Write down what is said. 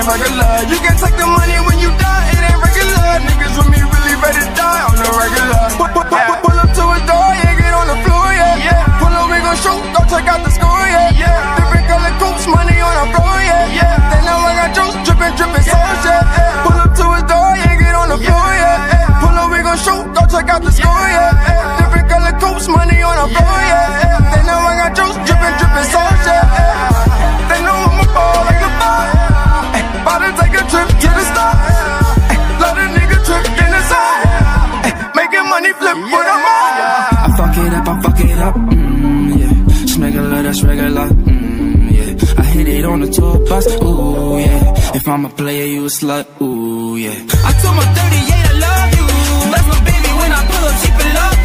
regular. You can take the money when you die, it ain't regular. Niggas with me really ready to die on the regular. Pull up to a door, yeah, get on the floor, yeah. Pull up, we gon' shoot, go check out the score, yeah. Different color coats, money on the floor, yeah. They know I got juice, drippin', sauce, yeah. Pull up to his door, yeah, get on the floor, yeah. Pull up, we gon' shoot, go check out the score, yeah. Different color coats, money on the floor, yeah. They know I got juice, drippin', sauce, yeah. They know I'm a ball like a ball. About to take a trip to the stars. Let a nigga trip in the side. Making money flip with a mind. I fuck it up, yeah. Smuggler, that's regular, yeah. I hit it on the tour bus, ooh, yeah. If I'm a player, you a slut, ooh, yeah. I told my 38 I love you. That's my baby when I pull up, she can love